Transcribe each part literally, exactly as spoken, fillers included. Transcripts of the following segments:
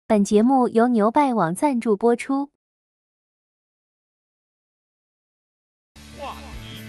本节目由牛拜网赞助播出。 话题，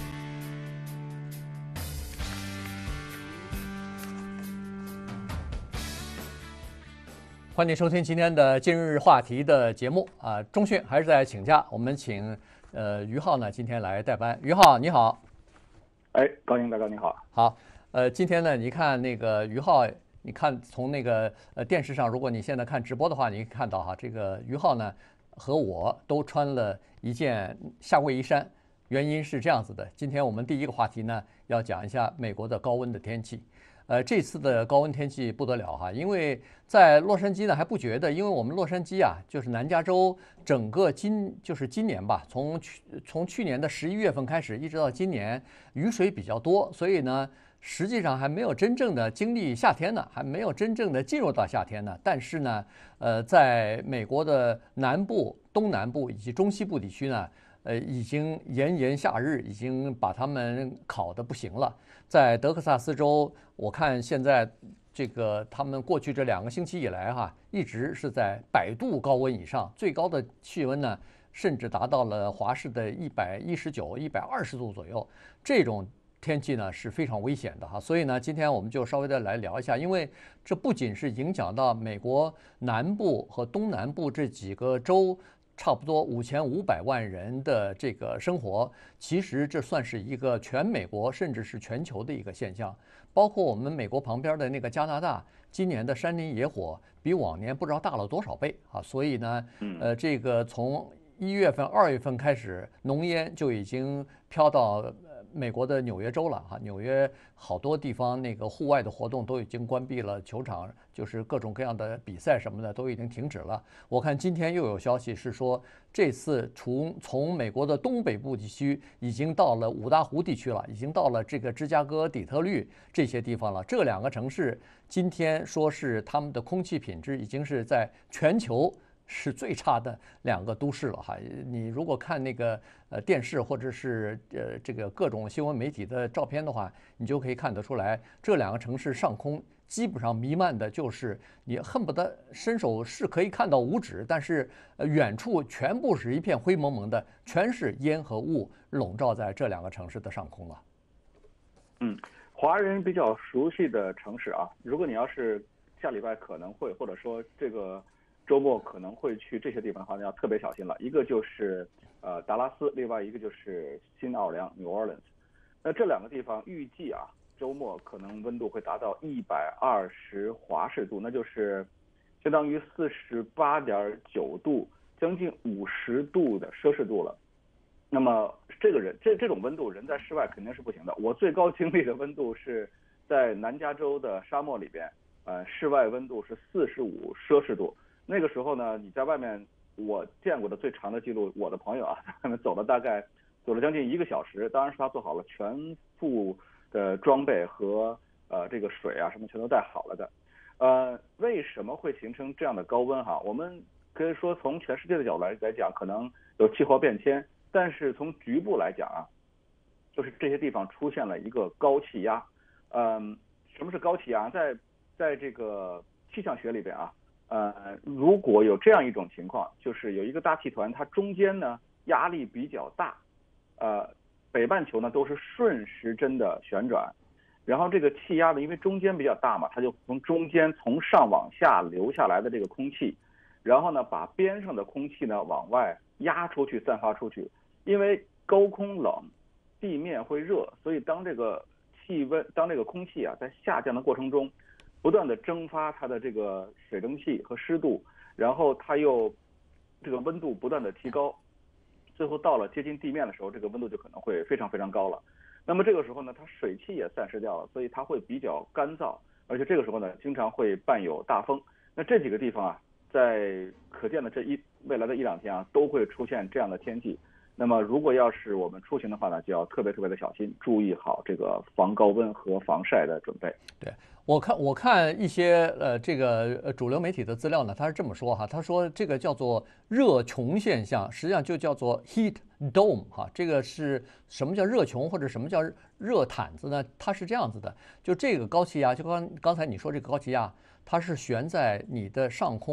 欢迎收听今天的今日话题的节目啊。中讯还是在请假，我们请呃于浩呢今天来代班。于浩你好。 哎，高英大哥你好。 好，呃，今天呢，你看那个于浩。你看，从那个呃电视上，如果你现在看直播的话，你可以看到哈，这个于浩呢和我都穿了一件夏威夷衫。原因是这样子的，今天我们第一个话题呢要讲一下美国的高温的天气。呃，这次的高温天气不得了哈，因为在洛杉矶呢还不觉得，因为我们洛杉矶啊，就是南加州，整个今就是今年吧，从去从去年的十一月份开始，一直到今年雨水比较多，所以呢。实际上还没有真正的经历夏天呢，还没有真正的进入到夏天呢。但是呢，呃，在美国的南部、东南部以及中西部地区呢，呃，已经炎炎夏日已经把他们烤得不行了。在德克萨斯州，我看现在这个他们过去这两个星期以来哈，一直是在百度高温以上，最高的气温呢，甚至达到了华氏的一百一十九、一百二十度左右，这种。天气呢是非常危险的哈，所以呢，今天我们就稍微的来聊一下，因为这不仅是影响到美国南部和东南部这几个州，差不多五千五百万人的这个生活，其实这算是一个全美国甚至是全球的一个现象。包括我们美国旁边的那个加拿大，今年的山林野火比往年不知道大了多少倍啊，所以呢，呃，这个从一月份、二月份开始，浓烟就已经飘到。美国的纽约州了哈，纽约好多地方那个户外的活动都已经关闭了，球场就是各种各样的比赛什么的都已经停止了。我看今天又有消息是说，这次从从美国的东北部地区已经到了五大湖地区了，已经到了这个芝加哥、底特律这些地方了。这两个城市今天说是他们的空气品质已经是在全球。是最差的两个都市了哈。你如果看那个呃电视或者是呃这个各种新闻媒体的照片的话，你就可以看得出来，这两个城市上空基本上弥漫的就是你恨不得伸手是可以看到五指，但是呃远处全部是一片灰蒙蒙的，全是烟和雾笼罩在这两个城市的上空了。 嗯，华人比较熟悉的城市啊，如果你要是下礼拜可能会或者说这个。周末可能会去这些地方的话，要特别小心了。一个就是呃达拉斯，另外一个就是新奥尔良 New Orleans。那这两个地方预计啊，周末可能温度会达到一百二十华氏度，那就是相当于四十八点九度，将近五十度的摄氏度了。那么这个人这这种温度，人在室外肯定是不行的。我最高经历的温度是在南加州的沙漠里边，呃，室外温度是四十五摄氏度。那个时候呢，你在外面，我见过的最长的记录，我的朋友啊，在外面走了大概走了将近一个小时，当然是他做好了全副的装备和呃这个水啊什么全都带好了的。呃，为什么会形成这样的高温哈？我们可以说从全世界的角度来来讲，可能有气候变迁，但是从局部来讲啊，就是这些地方出现了一个高气压。嗯，什么是高气压？在在这个气象学里边啊。呃，如果有这样一种情况，就是有一个大气团，它中间呢压力比较大，呃，北半球呢都是顺时针的旋转，然后这个气压呢，因为中间比较大嘛，它就从中间从上往下流下来的这个空气，然后呢把边上的空气呢往外压出去、散发出去。因为高空冷，地面会热，所以当这个气温、当这个空气啊在下降的过程中。不断的蒸发它的这个水蒸气和湿度，然后它又这个温度不断的提高，最后到了接近地面的时候，这个温度就可能会非常非常高了。那么这个时候呢，它水汽也散失掉了，所以它会比较干燥，而且这个时候呢，经常会伴有大风。那这几个地方啊，在可见的这一未来的一两天啊，都会出现这样的天气。那么如果要是我们出行的话呢，就要特别特别的小心，注意好这个防高温和防晒的准备。 对。我看我看一些呃这个呃主流媒体的资料呢，他是这么说哈，他说这个叫做热穹现象，实际上就叫做 heat dome 哈，这个是什么叫热穹或者什么叫热毯子呢？它是这样子的，就这个高气压，就刚刚才你说这个高气压，它是悬在你的上空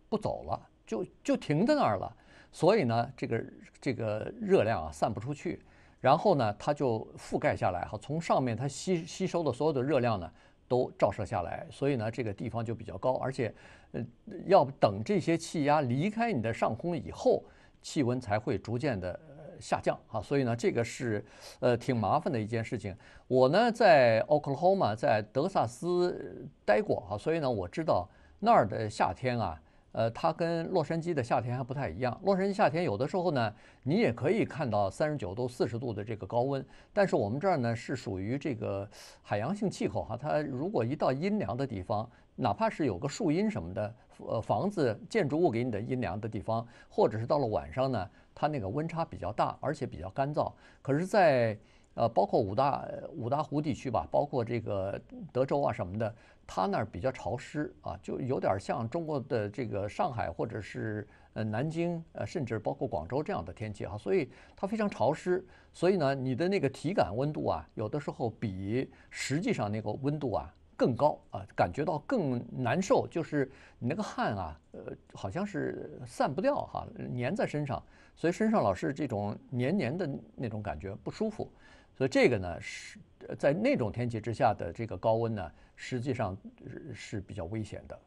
不走了，就就停在那儿了。所以呢，这个这个热量啊散不出去，然后呢，它就覆盖下来哈，从上面它吸吸收的所有的热量呢都照射下来，所以呢，这个地方就比较高，而且呃要等这些气压离开你的上空以后，气温才会逐渐的下降啊，所以呢，这个是呃挺麻烦的一件事情。我呢在 Oklahoma 在德萨斯待过啊，所以呢我知道那儿的夏天啊。呃，它跟洛杉矶的夏天还不太一样。洛杉矶夏天有的时候呢，你也可以看到三十九度、四十度的这个高温，但是我们这儿呢是属于这个海洋性气候哈，它如果一到阴凉的地方，哪怕是有个树荫什么的，呃，房子、建筑物给你的阴凉的地方，或者是到了晚上呢，它那个温差比较大，而且比较干燥。可是在，呃，包括五大五大湖地区吧，包括这个德州啊什么的，它那儿比较潮湿啊，就有点像中国的这个上海或者是呃南京，呃，甚至包括广州这样的天气啊，所以它非常潮湿。所以呢，你的那个体感温度啊，有的时候比实际上那个温度啊更高啊，感觉到更难受，就是你那个汗啊，呃，好像是散不掉哈，粘在身上，所以身上老是这种黏黏的那种感觉不舒服。所以这个呢是在那种天气之下的这个高温呢，实际上是比较危险的。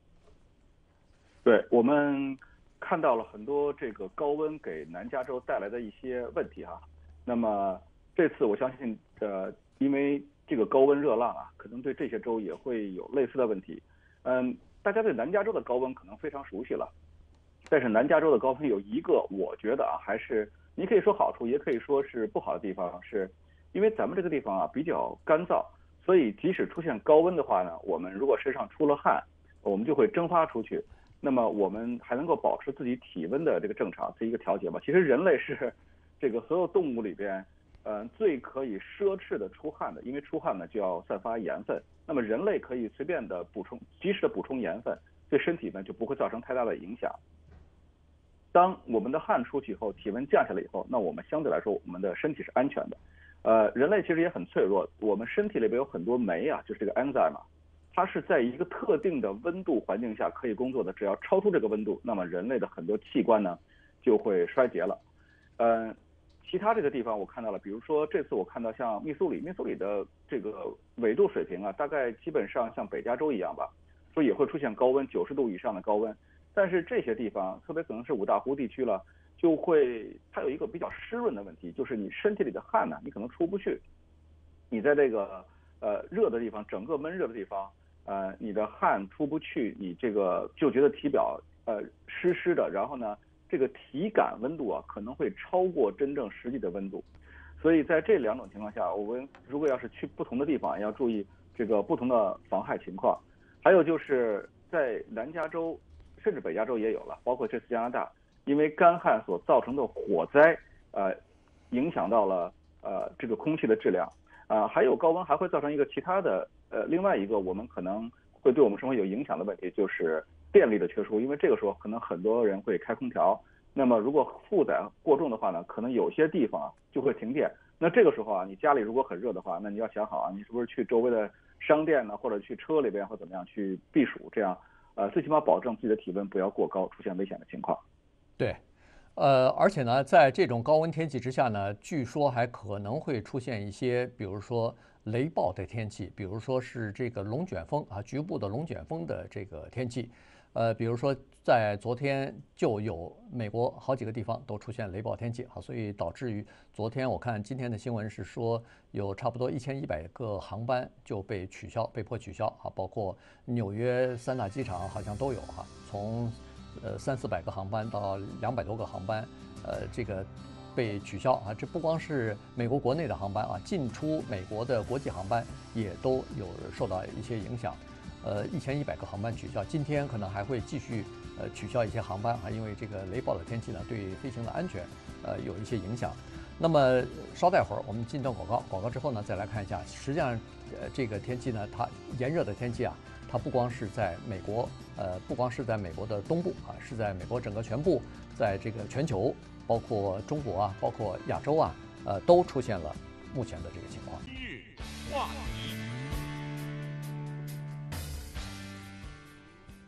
对，我们看到了很多这个高温给南加州带来的一些问题哈。那么这次我相信，呃，因为这个高温热浪啊，可能对这些州也会有类似的问题。嗯，大家对南加州的高温可能非常熟悉了，但是南加州的高温有一个，我觉得啊，还是你可以说好处，也可以说是不好的地方，是因为咱们这个地方啊比较干燥，所以即使出现高温的话呢，我们如果身上出了汗，我们就会蒸发出去。那么我们还能够保持自己体温的这个正常，这一个调节吧。其实人类是这个所有动物里边，呃，最可以奢侈的出汗的，因为出汗呢就要散发盐分。那么人类可以随便的补充，及时的补充盐分，对身体呢就不会造成太大的影响。当我们的汗出去以后，体温降下来以后，那我们相对来说我们的身体是安全的。呃，人类其实也很脆弱，我们身体里边有很多酶啊，就是这个 enzyme 嘛。它是在一个特定的温度环境下可以工作的，只要超出这个温度，那么人类的很多器官呢就会衰竭了。呃，其他这个地方我看到了，比如说这次我看到像密苏里，密苏里的这个纬度水平啊，大概基本上像北加州一样吧，所以也会出现高温，九十度以上的高温。但是这些地方，特别可能是五大湖地区了，就会它有一个比较湿润的问题，就是你身体里的汗呢，你可能出不去，你在这个呃热的地方，整个闷热的地方。呃，你的汗出不去，你这个就觉得体表呃湿湿的，然后呢，这个体感温度啊可能会超过真正实际的温度，所以在这两种情况下，我们如果要是去不同的地方，要注意这个不同的防害情况。还有就是在南加州，甚至北加州也有了，包括这次加拿大，因为干旱所造成的火灾，呃，影响到了呃这个空气的质量。啊，还有高温还会造成一个其他的，呃，另外一个我们可能会对我们生活有影响的问题，就是电力的缺输。因为这个时候可能很多人会开空调，那么如果负载过重的话呢，可能有些地方啊就会停电。那这个时候啊，你家里如果很热的话，那你要想好啊，你是不是去周围的商店呢，或者去车里边或怎么样去避暑，这样呃最起码保证自己的体温不要过高，出现危险的情况。 对。呃，而且呢，在这种高温天气之下呢，据说还可能会出现一些，比如说雷暴的天气，比如说是这个龙卷风啊，局部的龙卷风的这个天气。呃，比如说在昨天就有美国好几个地方都出现雷暴天气啊，所以导致于昨天我看今天的新闻是说有差不多一千一百个航班就被取消，被迫取消啊，包括纽约三大机场好像都有哈，从呃，三四百个航班到两百多个航班，呃，这个被取消啊。这不光是美国国内的航班啊，进出美国的国际航班也都有受到一些影响。呃，一千一百个航班取消，今天可能还会继续呃取消一些航班啊，因为这个雷暴的天气呢，对飞行的安全呃有一些影响。那么稍待会儿，我们进段广告，广告之后呢，再来看一下，实际上呃这个天气呢，它炎热的天气啊。它不光是在美国，呃，不光是在美国的东部啊，是在美国整个全部，在这个全球，包括中国啊，包括亚洲啊，呃，都出现了目前的这个情况。 今日话题，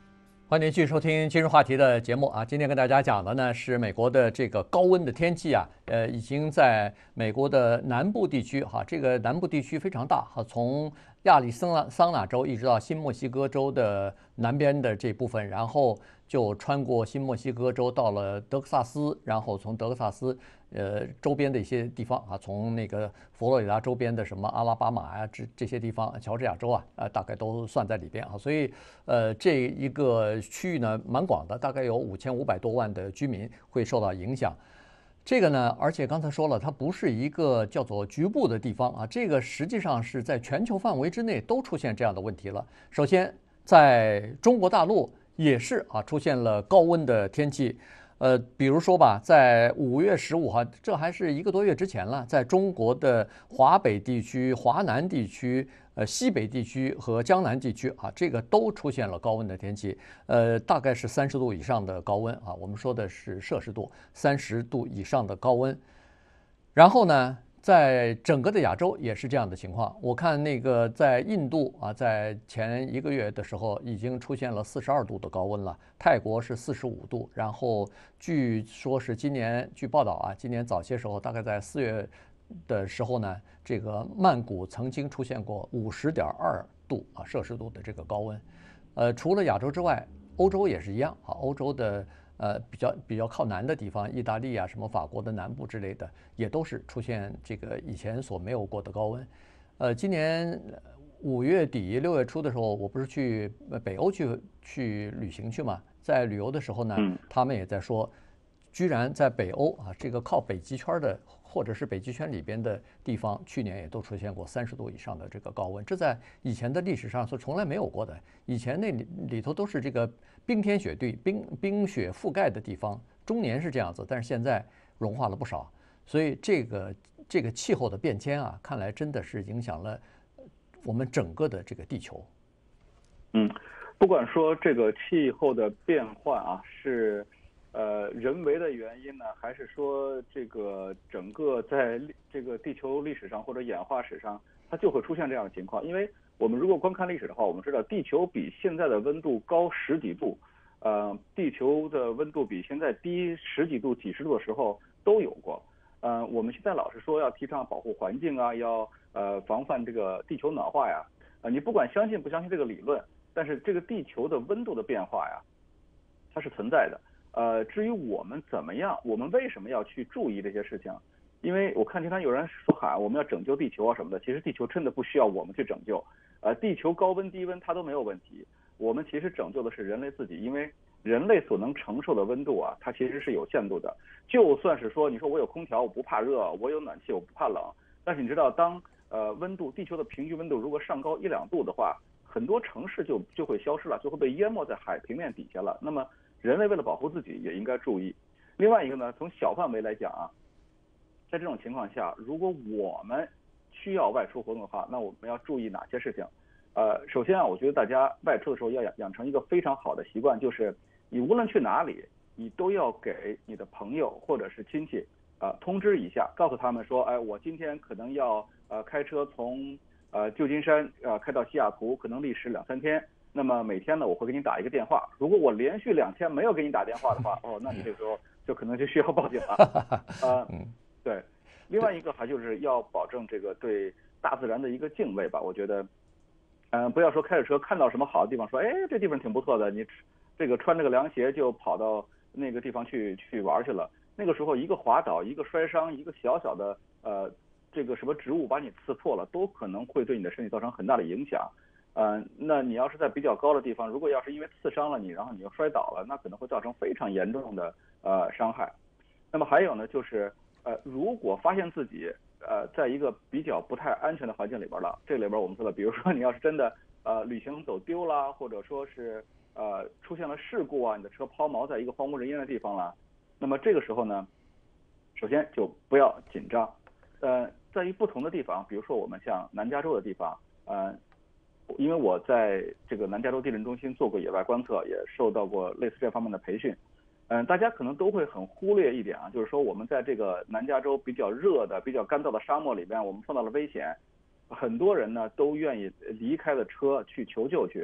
欢迎继续收听今日话题的节目啊！今天跟大家讲的呢是美国的这个高温的天气啊，呃，已经在美国的南部地区哈，这个南部地区非常大哈，从亚利桑那桑那州一直到新墨西哥州的南边的这部分，然后就穿过新墨西哥州到了德克萨斯，然后从德克萨斯呃周边的一些地方啊，从那个佛罗里达周边的什么阿拉巴马呀、这这些地方，乔治亚州啊，呃大概都算在里边啊，所以呃这一个区域呢蛮广的，大概有五千五百多万的居民会受到影响。这个呢，而且刚才说了，它不是一个叫做局部的地方啊，这个实际上是在全球范围之内都出现这样的问题了。首先，在中国大陆也是啊，出现了高温的天气。呃，比如说吧，在五月十五号，这还是一个多月之前了，在中国的华北地区、华南地区、呃西北地区和江南地区啊，这个都出现了高温的天气，呃，大概是三十度以上的高温啊，我们说的是摄氏度，三十度以上的高温。然后呢，在整个的亚洲也是这样的情况。我看那个在印度啊，在前一个月的时候已经出现了四十二度的高温了，泰国是四十五度，然后据说是今年，据报道啊，今年早些时候，大概在四月的时候呢，这个曼谷曾经出现过五十点二度啊摄氏度的这个高温。呃，除了亚洲之外，欧洲也是一样啊，欧洲的。呃，比较比较靠南的地方，意大利啊，什么法国的南部之类的，也都是出现这个以前所没有过的高温。呃，今年五月底六月初的时候，我不是去北欧去去旅行去嘛，在旅游的时候呢，他们也在说，居然在北欧啊，这个靠北极圈的或者是北极圈里边的地方，去年也都出现过三十度以上的这个高温，这在以前的历史上是从来没有过的。以前那里里头都是这个冰天雪地、冰冰雪覆盖的地方，终年是这样子，但是现在融化了不少，所以这个这个气候的变迁啊，看来真的是影响了我们整个的这个地球。 嗯，不管说这个气候的变换啊是。呃，人为的原因呢，还是说这个整个在这个地球历史上或者演化史上，它就会出现这样的情况？因为我们如果光看历史的话，我们知道地球比现在的温度高十几度，呃，地球的温度比现在低十几度、几十度的时候都有过。呃，我们现在老是说要提倡保护环境啊，要呃防范这个地球暖化呀，呃，你不管相信不相信这个理论，但是这个地球的温度的变化呀，它是存在的。呃，至于我们怎么样，我们为什么要去注意这些事情？因为我看经常有人说喊我们要拯救地球啊什么的，其实地球真的不需要我们去拯救。呃，地球高温低温它都没有问题，我们其实拯救的是人类自己，因为人类所能承受的温度啊，它其实是有限度的。就算是说你说我有空调我不怕热，我有暖气我不怕冷，但是你知道当呃温度地球的平均温度如果上高一两度的话，很多城市就就会消失了，就会被淹没在海平面底下了。那么人类为了保护自己也应该注意。另外一个呢，从小范围来讲啊，在这种情况下，如果我们需要外出活动的话，那我们要注意哪些事情？呃，首先啊，我觉得大家外出的时候要养养成一个非常好的习惯，就是你无论去哪里，你都要给你的朋友或者是亲戚啊、呃、通知一下，告诉他们说，哎，我今天可能要呃开车从呃旧金山呃开到西雅图，可能历时两三天。那么每天呢，我会给你打一个电话。如果我连续两天没有给你打电话的话，哦，那你这个时候就可能就需要报警了。呃，对。另外一个还就是要保证这个对大自然的一个敬畏吧。我觉得，嗯、呃，不要说开着车看到什么好的地方，说，哎，这地方挺不错的，你这个穿着个凉鞋就跑到那个地方去去玩去了。那个时候一个滑倒，一个摔伤，一个小小的呃这个什么植物把你刺破了，都可能会对你的身体造成很大的影响。呃，那你要是在比较高的地方，如果要是因为刺伤了你，然后你又摔倒了，那可能会造成非常严重的呃伤害。那么还有呢，就是呃，如果发现自己呃在一个比较不太安全的环境里边了，这里边我们说的，比如说你要是真的呃旅行走丢了，或者说是呃出现了事故啊，你的车抛锚在一个荒无人烟的地方了，那么这个时候呢，首先就不要紧张。呃，在于不同的地方，比如说我们像南加州的地方，呃。因为我在这个南加州地震中心做过野外观测，也受到过类似这方面的培训。嗯，大家可能都会很忽略一点啊，就是说我们在这个南加州比较热的、比较干燥的沙漠里边，我们碰到了危险，很多人呢都愿意离开了车去求救去。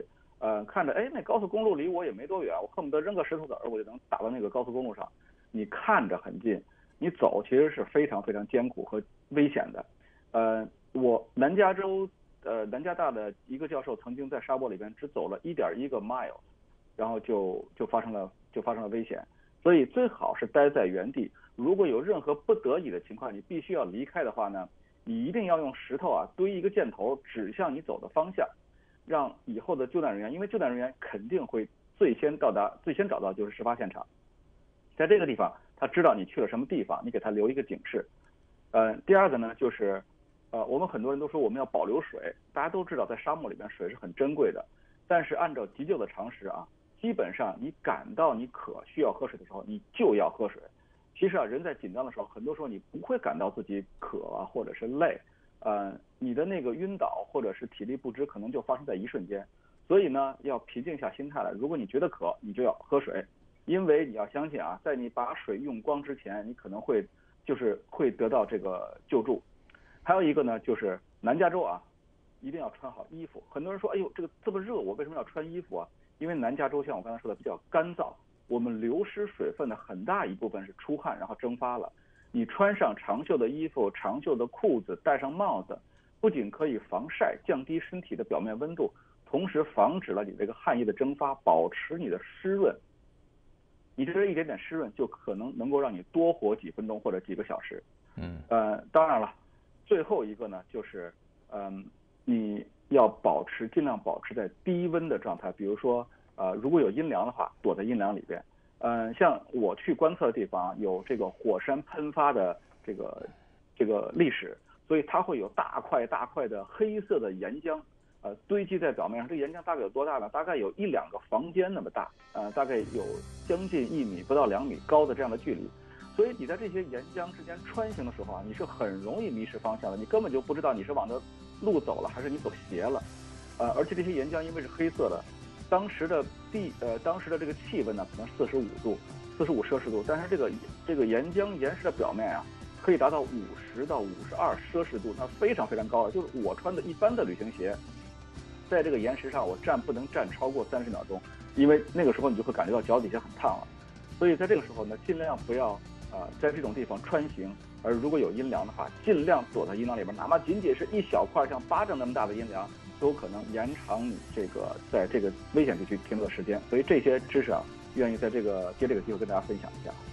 呃，看着哎那高速公路离我也没多远，我恨不得扔个石头子儿我就能打到那个高速公路上。你看着很近，你走其实是非常非常艰苦和危险的。呃，我南加州呃南加大的一个教授曾经在沙漠里边只走了一点一个 mile， 然后就就发生了就发生了危险。所以最好是待在原地。如果有任何不得已的情况，你必须要离开的话呢，你一定要用石头啊堆一个箭头指向你走的方向，让以后的救难人员，因为救难人员肯定会最先到达、最先找到就是事发现场，在这个地方他知道你去了什么地方，你给他留一个警示。呃，第二个呢就是，呃，我们很多人都说我们要保留水，大家都知道在沙漠里面水是很珍贵的，但是按照急救的常识啊，基本上你感到你渴需要喝水的时候，你就要喝水。其实啊，人在紧张的时候，很多时候你不会感到自己渴啊，或者是累，呃，你的那个晕倒或者是体力不支，可能就发生在一瞬间。所以呢，要平静下心态来。如果你觉得渴，你就要喝水，因为你要相信啊，在你把水用光之前，你可能会就是会得到这个救助。还有一个呢，就是南加州啊，一定要穿好衣服。很多人说，哎呦，这个这么热，我为什么要穿衣服啊？因为南加州像我刚才说的比较干燥。我们流失水分的很大一部分是出汗，然后蒸发了。你穿上长袖的衣服、长袖的裤子，戴上帽子，不仅可以防晒，降低身体的表面温度，同时防止了你这个汗液的蒸发，保持你的湿润。你这一点点湿润，就可能能够让你多活几分钟或者几个小时。 嗯， 呃，当然了，最后一个呢，就是嗯、呃，你要保持尽量保持在低温的状态，比如说。呃，如果有阴凉的话，躲在阴凉里边。嗯、呃，像我去观测的地方有这个火山喷发的这个这个历史，所以它会有大块大块的黑色的岩浆，呃，堆积在表面上。这岩浆大概有多大呢？大概有一两个房间那么大，呃，大概有将近一米不到两米高的这样的距离。所以你在这些岩浆之间穿行的时候啊，你是很容易迷失方向的，你根本就不知道你是往着路走了还是你走斜了。呃，而且这些岩浆因为是黑色的。当时的地呃，当时的这个气温呢，可能四十五度、四十五摄氏度，但是这个这个岩浆岩石的表面啊，可以达到五十到五十二摄氏度，那非常非常高了。就是我穿的一般的旅行鞋，在这个岩石上，我站不能站超过三十秒钟，因为那个时候你就会感觉到脚底下很烫了。所以在这个时候呢，尽量不要啊、呃、在这种地方穿行，而如果有阴凉的话，尽量躲在阴凉里边，哪怕仅仅是一小块像巴掌那么大的阴凉。都有可能延长你这个在这个危险地区停留的时间，所以这些知识啊，愿意在这个借这个机会跟大家分享一下。